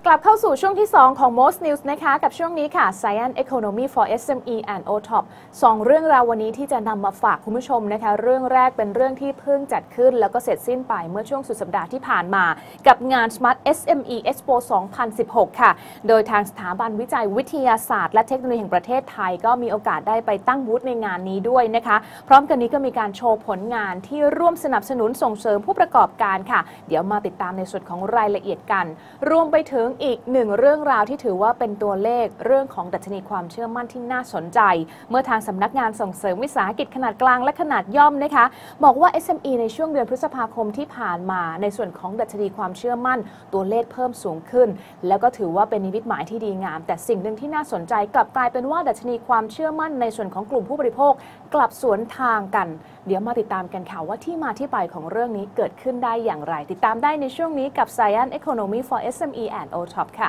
กลับเข้าสู่ช่วงที่ 2 ของ Most News นะคะกับช่วงนี้ค่ะ Science Economy for SME and OTOP 2 เรื่องราววันนี้ที่จะนำมาฝากคุณผู้ชมนะคะเรื่องแรกเป็นเรื่องที่เพิ่งจัดขึ้นแล้วก็เสร็จสิ้นไปเมื่อช่วงสุดสัปดาห์ที่ผ่านมากับงาน Smart SME Expo 2016 ค่ะโดยทางสถาบันวิจัยวิทยาศาสตร์และเทคโนโลยีแห่งประเทศไทยก็มีโอกาสได้ไปตั้งบูธในงานนี้ด้วยนะคะพร้อมกันนี้ก็มีการโชว์ผลงานที่ร่วมสนับสนุนส่งเสริมผู้ประกอบการค่ะเดี๋ยวมาติดตามในส่วนของรายละเอียดกันรวมไปถึงอีกหนึ่งเรื่องราวที่ถือว่าเป็นตัวเลขเรื่องของดัชนีความเชื่อมั่นที่น่าสนใจเมื่อทางสำนักงานส่งเสริมวิสาหกิจขนาดกลางและขนาดย่อมนะคะบอกว่า SME ในช่วงเดือนพฤษภาคมที่ผ่านมาในส่วนของดัชนีความเชื่อมั่นตัวเลขเพิ่มสูงขึ้นแล้วก็ถือว่าเป็นนิมิตหมายที่ดีงามแต่สิ่งหนึ่งที่น่าสนใจกลับกลายเป็นว่าดัชนีความเชื่อมั่นในส่วนของกลุ่มผู้บริโภคกลับสวนทางกันเดี๋ยวมาติดตามกันค่ะว่าที่มาที่ไปของเรื่องนี้เกิดขึ้นได้อย่างไรติดตามได้ในช่วงนี้กับ Science Economy for SME and OTOP ค่ะ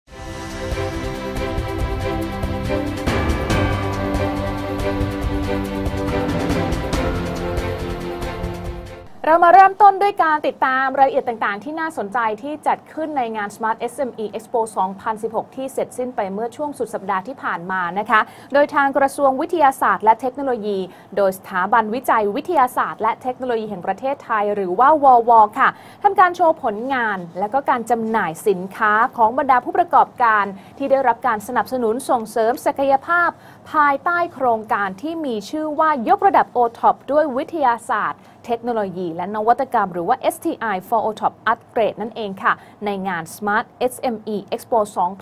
เรามาเริ่มต้นด้วยการติดตามรายละเอียดต่างๆที่น่าสนใจที่จัดขึ้นในงาน Smart SME Expo 2016 ที่เสร็จสิ้นไปเมื่อช่วงสุดสัปดาห์ที่ผ่านมานะคะโดยทางกระทรวงวิทยาศาสตร์และเทคโนโลยีโดยสถาบันวิจัยวิทยาศาสตร์และเทคโนโลยีแห่งประเทศไทยหรือว่าวว.ค่ะทำการโชว์ผลงานและก็การจำหน่ายสินค้าของบรรดาผู้ประกอบการที่ได้รับการสนับสนุนส่งเสริมศักยภาพภายใต้โครงการที่มีชื่อว่ายกระดับ OTOP ด้วยวิทยาศาสตร์เทคโนโลยีและนวัตกรรมหรือว่า STI for OTOP Upgrade นั่นเองค่ะในงาน Smart SME Expo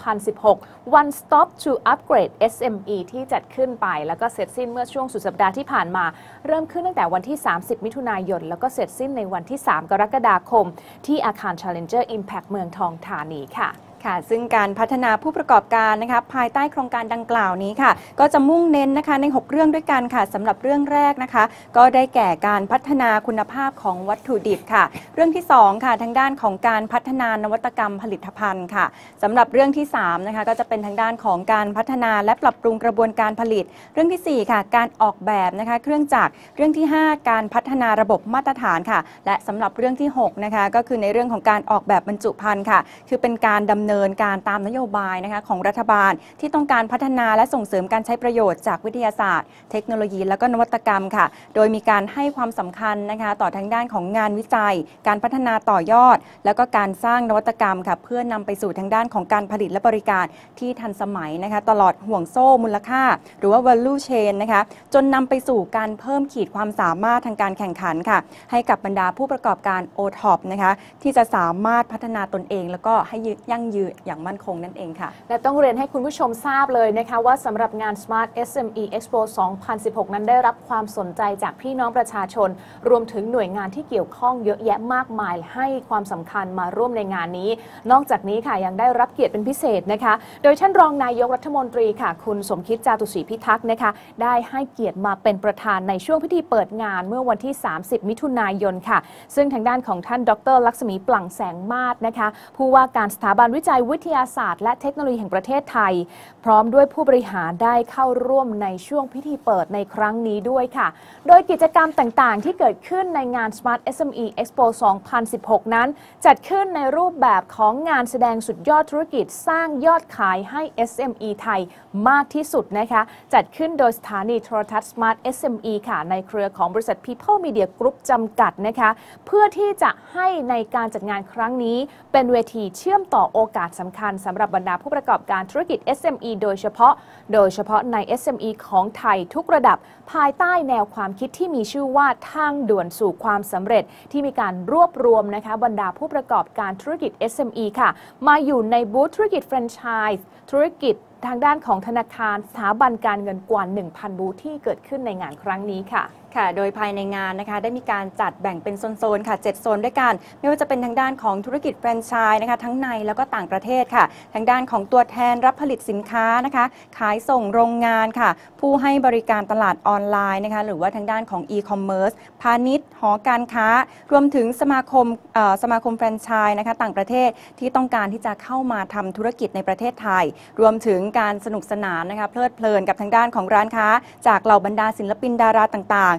2016 One Stop to Upgrade SME ที่จัดขึ้นไปแล้วก็เสร็จสิ้นเมื่อช่วงสุดสัปดาห์ที่ผ่านมาเริ่มขึ้นตั้งแต่วันที่ 30 มิถุนายนแล้วก็เสร็จสิ้นในวันที่ 3 กรกฎาคมที่อาคาร Challenger Impact เมืองทองธานีค่ะซึ่งการพัฒนาผู้ประกอบการนะคะภายใต้โครงการดังกล่าวนี้ค่ะก็จะมุ่งเน้นนะคะใน6เรื่องด้วยกันค่ะสำหรับเรื่องแรกนะคะก็ได้แก่การพัฒนาคุณภาพของวัตถุดิบค่ะเรื่องที่2ค่ะทางด้านของการพัฒนานวัตกรรมผลิตภัณฑ์ค่ะสำหรับเรื่องที่3นะคะก็จะเป็นทางด้านของการพัฒนาและปรับปรุงกระบวนการผลิตเรื่องที่4ค่ะการออกแบบนะคะเครื่องจักรเรื่องที่5การพัฒนาระบบมาตรฐานค่ะและสำหรับเรื่องที่6นะคะก็คือในเรื่องของการออกแบบบรรจุภัณฑ์ค่ะคือเป็นการดำเนินการตามนโยบายนะคะของรัฐบาลที่ต้องการพัฒนาและส่งเสริมการใช้ประโยชน์จากวิทยาศาสตร์เทคโนโลยีและก็นวัตกรรมค่ะโดยมีการให้ความสำคัญนะคะต่อทางด้านของงานวิจัยการพัฒนาต่อยอดแล้วก็การสร้างนวัตกรรมค่ะเพื่อนำไปสู่ทางด้านของการผลิตและบริการที่ทันสมัยนะคะตลอดห่วงโซ่มูลค่าหรือว่า value chain นะคะจนนำไปสู่การเพิ่มขีดความสามารถทางการแข่งขันค่ะให้กับบรรดาผู้ประกอบการ OTOP นะคะที่จะสามารถพัฒนาตนเองแล้วก็ให้ยั่งยืนอย่างมั่นคงนั่นเองค่ะและต้องเรียนให้คุณผู้ชมทราบเลยนะคะว่าสำหรับงาน Smart SME Expo 2016 นั้นได้รับความสนใจจากพี่น้องประชาชนรวมถึงหน่วยงานที่เกี่ยวข้องเยอะแยะมากมายให้ความสำคัญมาร่วมในงานนี้นอกจากนี้ค่ะยังได้รับเกียรติเป็นพิเศษนะคะโดยท่านรองนายกรัฐมนตรีค่ะคุณสมคิดจาตุศรีพิทักษ์นะคะได้ให้เกียรติมาเป็นประธานในช่วงพิธีเปิดงานเมื่อวันที่ 30 มิถุนายนค่ะซึ่งทางด้านของท่านดร.ลักษมีปลั่งแสงมาศนะคะผู้ว่าการสถาบันวิจัยวิทยาศาสตร์และเทคโนโลยีแห่งประเทศไทยพร้อมด้วยผู้บริหารได้เข้าร่วมในช่วงพิธีเปิดในครั้งนี้ด้วยค่ะโดยกิจกรรมต่างๆที่เกิดขึ้นในงาน Smart SME Expo 2016 นั้นจัดขึ้นในรูปแบบของงานแสดงสุดยอดธุรกิจสร้างยอดขายให้ SME ไทยมากที่สุดนะคะจัดขึ้นโดยสถานีโทรทัศน์ Smart SME ค่ะในเครือของบริษัท People Media Group จำกัดนะคะเพื่อที่จะให้ในการจัดงานครั้งนี้เป็นเวทีเชื่อมต่อโอกาสสำคัญสำหรับบรรดาผู้ประกอบการธุรกิจ SME โดยเฉพาะใน SME ของไทยทุกระดับภายใต้แนวความคิดที่มีชื่อว่าทางด่วนสู่ความสำเร็จที่มีการรวบรวมนะคะบรรดาผู้ประกอบการธุรกิจ SME ค่ะมาอยู่ในบูธธุรกิจแฟรนไชส์ธุรกิจทางด้านของธนาคารสถาบันการเงินกว่า 1,000 บูธที่เกิดขึ้นในงานครั้งนี้ค่ะโดยภายในงานนะคะได้มีการจัดแบ่งเป็นโซนๆค่ะ7 โซนด้วยกันไม่ว่าจะเป็นทางด้านของธุรกิจแฟรนไชส์นะคะทั้งในแล้วก็ต่างประเทศค่ะทางด้านของตัวแทนรับผลิตสินค้านะคะขายส่งโรงงานค่ะผู้ให้บริการตลาดออนไลน์นะคะหรือว่าทางด้านของอีคอมเมิร์ซพาณิชย์หอการค้ารวมถึงสมาคมแฟรนไชส์นะคะต่างประเทศที่ต้องการที่จะเข้ามาทำธุรกิจในประเทศไทยรวมถึงการสนุกสนานนะคะเพลิดเพลินกับทางด้านของร้านค้าจากเหล่าบรรดาศิลปินดาราต่าง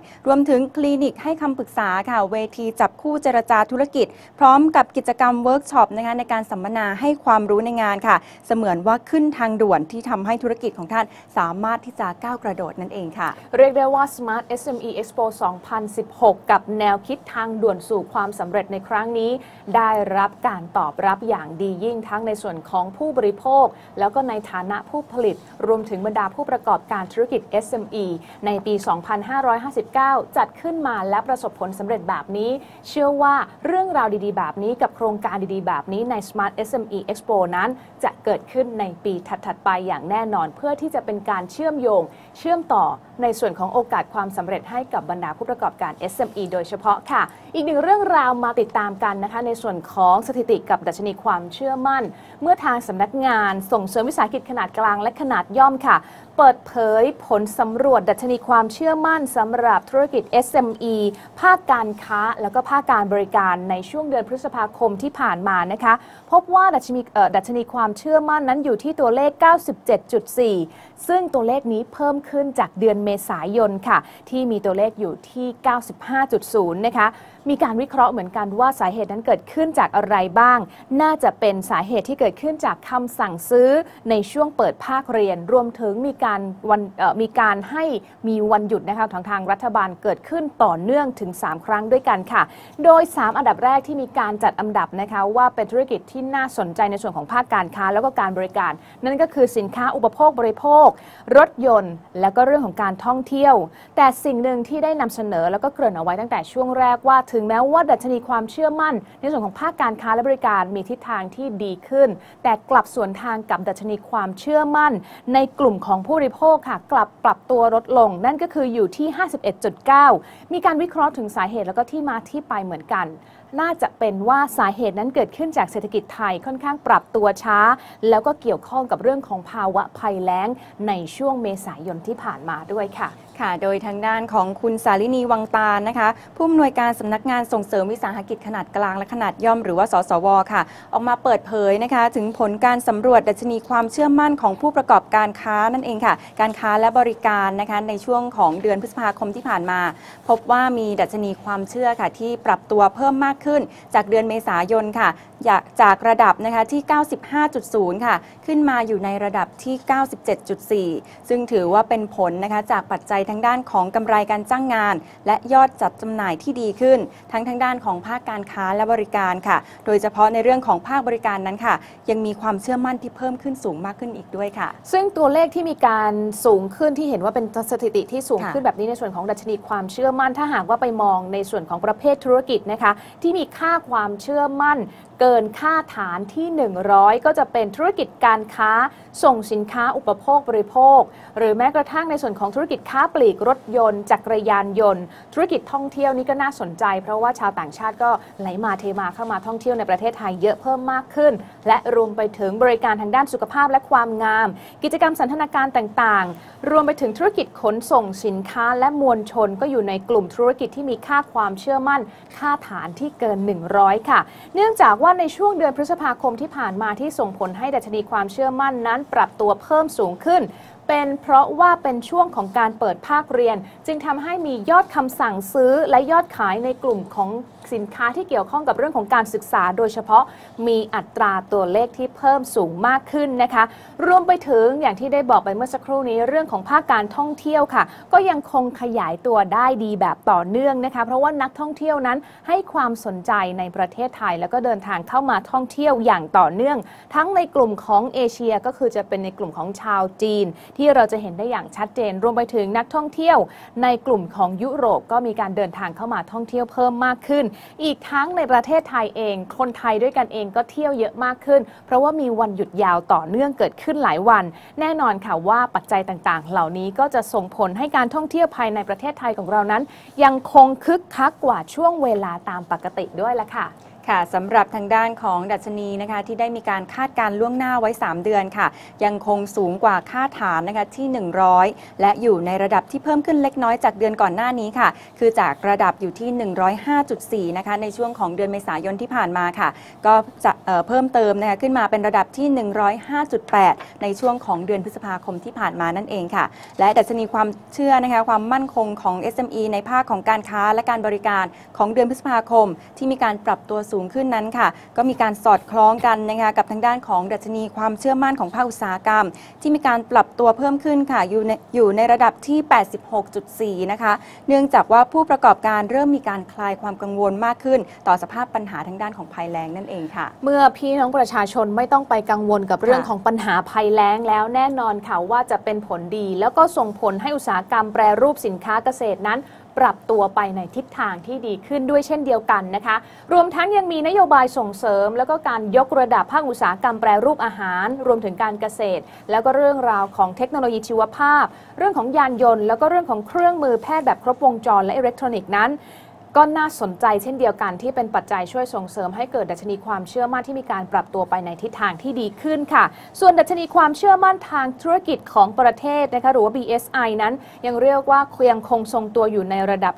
รวมถึงคลินิกให้คำปรึกษาค่ะเวทีจับคู่เจรจาธุรกิจพร้อมกับกิจกรรมเวิร์กช็อปนะคะในการสัมมนาให้ความรู้ในงานค่ะเสมือนว่าขึ้นทางด่วนที่ทำให้ธุรกิจของท่านสามารถที่จะก้าวกระโดดนั่นเองค่ะเรียกได้ว่า Smart SME Expo 2016 กับแนวคิดทางด่วนสู่ความสำเร็จในครั้งนี้ได้รับการตอบรับอย่างดียิ่งทั้งในส่วนของผู้บริโภคแล้วก็ในฐานะผู้ผลิตรวมถึงบรรดาผู้ประกอบการธุรกิจ SME ในปี 2559 จัดขึ้นมาและประสบผลสำเร็จแบบนี้เชื่อว่าเรื่องราวดีๆแบบนี้กับโครงการดีๆแบบนี้ใน Smart SME Expo นั้นจะเกิดขึ้นในปีถัดๆไปอย่างแน่นอนเพื่อที่จะเป็นการเชื่อมโยงเชื่อมต่อในส่วนของโอกาสความสำเร็จให้กับบรรดาผู้ประกอบการ SME โดยเฉพาะค่ะอีกหนึ่งเรื่องราวมาติดตามกันนะคะในส่วนของสถิติกับดัชนีความเชื่อมั่นเมื่อทางสำนักงานส่งเสริมวิสาหกิจขนาดกลางและขนาดย่อมค่ะเปิดเผยผลสำรวจดัชนีความเชื่อมั่นสำหรับธุรกิจ SME ภาคการค้าแล้วก็ภาคการบริการในช่วงเดือนพฤษภาคมที่ผ่านมานะคะพบว่าดัชนีความเชื่อมั่นนั้นอยู่ที่ตัวเลข 97.4 ซึ่งตัวเลขนี้เพิ่มขึ้นจากเดือนเมษายนค่ะที่มีตัวเลขอยู่ที่ 95.0 นะคะมีการวิเคราะห์เหมือนกันว่าสาเหตุนั้นเกิดขึ้นจากอะไรบ้างน่าจะเป็นสาเหตุที่เกิดขึ้นจากคำสั่งซื้อในช่วงเปิดภาคเรียนรวมถึงมีการให้มีวันหยุดนะคะทางรัฐบาลเกิดขึ้นต่อเนื่องถึง3ครั้งด้วยกันค่ะโดย3อันดับแรกที่มีการจัดอันดับนะคะว่าเป็นธุรกิจที่น่าสนใจในส่วนของภาคการค้าแล้วก็การบริการนั่นก็คือสินค้าอุปโภคบริโภครถยนต์แล้วก็เรื่องของการท่องเที่ยวแต่สิ่งหนึ่งที่ได้นำเสนอแล้วก็เกริ่นเอาไว้ตั้งแต่ช่วงแรกว่าถึงแม้ว่าดัชนีความเชื่อมั่นในส่วนของภาคการค้าและบริการมีทิศทางที่ดีขึ้นแต่กลับสวนทางกับดัชนีความเชื่อมั่นในกลุ่มของผู้บริโภคค่ะกลับปรับตัวลดลงนั่นก็คืออยู่ที่ 51.9 มีการวิเคราะห์ถึงสาเหตุแล้วก็ที่มาที่ไปเหมือนกันน่าจะเป็นว่าสาเหตุนั้นเกิดขึ้นจากเศรษฐกิจไทยค่อนข้างปรับตัวช้าแล้วก็เกี่ยวข้องกับเรื่องของภาวะภัยแล้งในช่วงเมษายนที่ผ่านมาด้วยค่ะโดยทางด้านของคุณสาลินีวังตาลนะคะผู้อำนวยการสำนักงานส่งเสริมวิสาหกิจขนาดกลางและขนาดย่อมหรือว่าสสวค่ะออกมาเปิดเผยนะคะถึงผลการสำรวจดัชนีความเชื่อมั่นของผู้ประกอบการค้านั่นเองค่ะการค้าและบริการนะคะในช่วงของเดือนพฤษภาคมที่ผ่านมาพบว่ามีดัชนีความเชื่อค่ะที่ปรับตัวเพิ่มมากขึ้นจากเดือนเมษายนค่ะจากระดับนะคะที่ 95.0 ค่ะขึ้นมาอยู่ในระดับที่ 97.4 ซึ่งถือว่าเป็นผลนะคะจากปัจจัยทางด้านของกำไรการจ้างงานและยอดจัดจำหน่ายที่ดีขึ้นทั้งทางด้านของภาคการค้าและบริการค่ะโดยเฉพาะในเรื่องของภาคบริการนั้นค่ะยังมีความเชื่อมั่นที่เพิ่มขึ้นสูงมากขึ้นอีกด้วยค่ะซึ่งตัวเลขที่มีการสูงขึ้นที่เห็นว่าเป็นสถิติที่สูงขึ้นแบบนี้ในส่วนของดัชนีความเชื่อมั่นถ้าหากว่าไปมองในส่วนของประเภทธุรกิจนะคะที่มีค่าความเชื่อมั่นเกินค่าฐานที่100ก็จะเป็นธุรกิจการค้าส่งสินค้าอุปโภคบริโภคหรือแม้กระทั่งในส่วนของธุรกิจค้าปลีกรถยนต์จักรยานยนต์ธุรกิจท่องเที่ยวนี่ก็น่าสนใจเพราะว่าชาวต่างชาติก็ไหลมาเทมาเข้ามาท่องเที่ยวในประเทศไทยเยอะเพิ่มมากขึ้นและรวมไปถึงบริการทางด้านสุขภาพและความงามกิจกรรมสันทนาการต่างๆรวมไปถึงธุรกิจขนส่งสินค้าและมวลชนก็อยู่ในกลุ่มธุรกิจที่มีค่าความเชื่อมั่นค่าฐานที่เกิน100ค่ะเนื่องจากว่าในช่วงเดือนพฤษภาคมที่ผ่านมาที่ส่งผลให้ดัชนีความเชื่อมั่นนั้นปรับตัวเพิ่มสูงขึ้นเป็นเพราะว่าเป็นช่วงของการเปิดภาคเรียนจึงทำให้มียอดคำสั่งซื้อและยอดขายในกลุ่มของสินค้าที่เกี่ยวข้องกับเรื่องของการศึกษาโดยเฉพาะมีอัตราตัวเลขที่เพิ่มสูงมากขึ้นนะคะรวมไปถึงอย่างที่ได้บอกไปเมื่อสักครู่นี้เรื่องของภาคการท่องเที่ยวค่ะก็ยังคงขยายตัวได้ดีแบบต่อเนื่องนะคะเพราะว่านักท่องเที่ยวนั้นให้ความสนใจในประเทศไทยแล้วก็เดินทางเข้ามาท่องเที่ยวอย่างต่อเนื่องทั้งในกลุ่มของเอเชียก็คือจะเป็นในกลุ่มของชาวจีนที่เราจะเห็นได้อย่างชัดเจนรวมไปถึงนักท่องเที่ยวในกลุ่มของยุโรปก็มีการเดินทางเข้ามาท่องเที่ยวเพิ่มมากขึ้นอีกทั้งในประเทศไทยเองคนไทยด้วยกันเองก็เที่ยวเยอะมากขึ้นเพราะว่ามีวันหยุดยาวต่อเนื่องเกิดขึ้นหลายวันแน่นอนค่ะว่าปัจจัยต่างๆเหล่านี้ก็จะส่งผลให้การท่องเที่ยวภายในประเทศไทยของเรานั้นยังคงคึกคักกว่าช่วงเวลาตามปกติด้วยล่ะค่ะค่ะสำหรับทางด้านของดัชนีนะคะที่ได้มีการคาดการล่วงหน้าไว้3 เดือนค่ะยังคงสูงกว่าค่าฐานนะคะที่100และอยู่ในระดับที่เพิ่มขึ้นเล็กน้อยจากเดือนก่อนหน้านี้ค่ะคือจากระดับอยู่ที่105.4นะคะในช่วงของเดือนเมษายนที่ผ่านมาค่ะก็จะเพิ่มเติมนะคะขึ้นมาเป็นระดับที่105.8ในช่วงของเดือนพฤษภาคมที่ผ่านมานั่นเองค่ะและดัชนีความเชื่อนะคะความมั่นคงของ SME ในภาคของการค้าและการบริการของเดือนพฤษภาคมที่มีการปรับตัวสูงขึ้นนั้นค่ะก็มีการสอดคล้องกันนะคะกับทางด้านของดัชนีความเชื่อมั่นของภาคอุตสาหกรรมที่มีการปรับตัวเพิ่มขึ้นค่ะอยู่ในระดับที่ 86.4 นะคะเนื่องจากว่าผู้ประกอบการเริ่มมีการคลายความกังวลมากขึ้นต่อสภาพปัญหาทางด้านของภัยแล้งนั่นเองค่ะเมื่อพี่น้องประชาชนไม่ต้องไปกังวลกับเรื่องของปัญหาภัยแล้งแล้วแน่นอนค่ะว่าจะเป็นผลดีแล้วก็ส่งผลให้อุตสาหกรรมแปรรูปสินค้าเกษตรนั้นปรับตัวไปในทิศทางที่ดีขึ้นด้วยเช่นเดียวกันนะคะรวมทั้งยังมีนโยบายส่งเสริมแล้วก็การยกระดับภาคอุตสาหกรรมแปรรูปอาหารรวมถึงการเกษตรแล้วก็เรื่องราวของเทคโนโลยีชีวภาพเรื่องของยานยนต์แล้วก็เรื่องของเครื่องมือแพทย์แบบครบวงจรและอิเล็กทรอนิกส์นั้นก็น่าสนใจเช่นเดียวกันที่เป็นปัจจัยช่วยส่งเสริมให้เกิดดัชนีความเชื่อมั่นที่มีการปรับตัวไปในทิศทางที่ดีขึ้นค่ะส่วนดัชนีความเชื่อมั่นทางธุรกิจของประเทศนะคะหรือว่า BSI นั้นยังเรียกว่ายังคงทรงตัวอยู่ในระดับ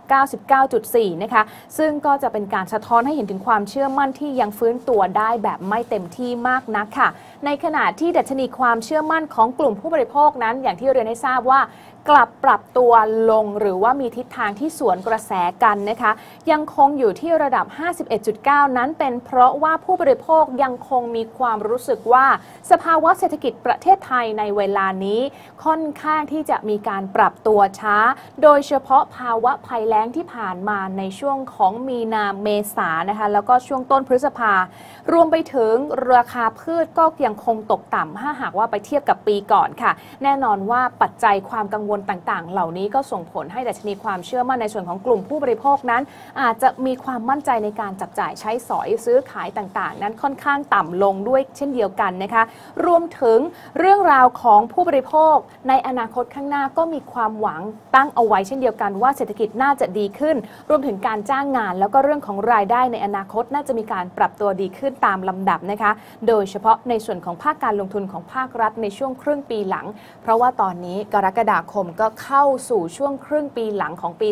99.4 นะคะซึ่งก็จะเป็นการสะท้อนให้เห็นถึงความเชื่อมั่นที่ยังฟื้นตัวได้แบบไม่เต็มที่มากนักค่ะในขณะที่ดัชนีความเชื่อมั่นของกลุ่มผู้บริโภคนั้นอย่างที่เรียนให้ทราบว่ากลับปรับตัวลงหรือว่ามีทิศทางที่สวนกระแสกันนะคะยังคงอยู่ที่ระดับ 51.9 นั้นเป็นเพราะว่าผู้บริโภคยังคงมีความรู้สึกว่าสภาวะเศรษฐกิจประเทศไทยในเวลานี้ค่อนข้างที่จะมีการปรับตัวช้าโดยเฉพาะภาวะภัยแล้งที่ผ่านมาในช่วงของมีนาเมษานะคะแล้วก็ช่วงต้นพฤษภารวมไปถึงราคาพืชก็ยังคงตกต่ำถ้าหากว่าไปเทียบกับปีก่อนค่ะแน่นอนว่าปัจจัยความกังวลต่างๆเหล่านี้ก็ส่งผลให้ดัชนีความเชื่อมั่นในส่วนของกลุ่มผู้บริโภคนั้นอาจจะมีความมั่นใจในการจับจ่ายใช้สอยซื้อขายต่างๆนั้นค่อนข้างต่ำลงด้วยเช่นเดียวกันนะคะรวมถึงเรื่องราวของผู้บริโภคในอนาคตข้างหน้าก็มีความหวังตั้งเอาไว้เช่นเดียวกันว่าเศรษฐกิจน่าจะดีขึ้นรวมถึงการจ้างงานแล้วก็เรื่องของรายได้ในอนาคตน่าจะมีการปรับตัวดีขึ้นตามลำดับนะคะโดยเฉพาะในส่วนของภาคการลงทุนของภาครัฐในช่วงครึ่งปีหลังเพราะว่าตอนนี้กรกฎาคมก็เข้าสู่ช่วงครึ่งปีหลังของปี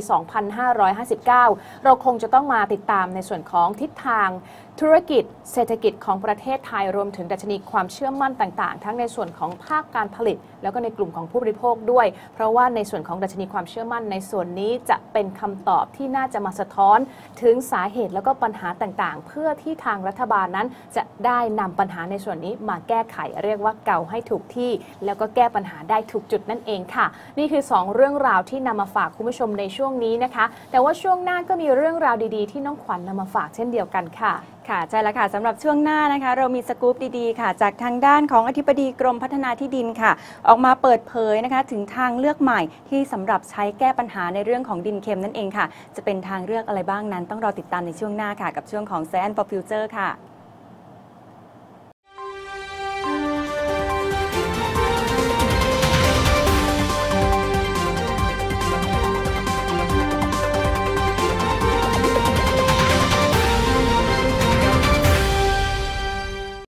2559 เราคงจะต้องมาติดตามในส่วนของทิศทางธุรกิจเศรษฐกิจของประเทศไทยรวมถึงดัชนีความเชื่อมั่นต่างๆทั้งในส่วนของภาคการผลิตแล้วก็ในกลุ่มของผู้บริโภคด้วยเพราะว่าในส่วนของดัชนีความเชื่อมั่นในส่วนนี้จะเป็นคำตอบที่น่าจะมาสะท้อนถึงสาเหตุแล้วก็ปัญหาต่างๆเพื่อที่ทางรัฐบาลนั้นจะได้นำปัญหาในส่วนนี้มาแก้ไขเรียกว่าเก่าให้ถูกที่แล้วก็แก้ปัญหาได้ถูกจุดนั่นเองค่ะนี่คือ2เรื่องราวที่นำมาฝากคุณผู้ชมในช่วงนี้นะคะแต่ว่าช่วงหน้าก็มีเรื่องราวดีๆที่น้องขวัญนำมาฝากเช่นเดียวกันค่ะค่ะใช่แล้วค่ะสำหรับช่วงหน้านะคะเรามีสกู๊ปดีๆค่ะจากทางด้านของอธิบดีกรมพัฒนาที่ดินค่ะออกมาเปิดเผยนะคะถึงทางเลือกใหม่ที่สำหรับใช้แก้ปัญหาในเรื่องของดินเค็มนั่นเองค่ะจะเป็นทางเลือกอะไรบ้างนั้นต้องรอติดตามในช่วงหน้าค่ะกับช่วงของ Science for Future ค่ะ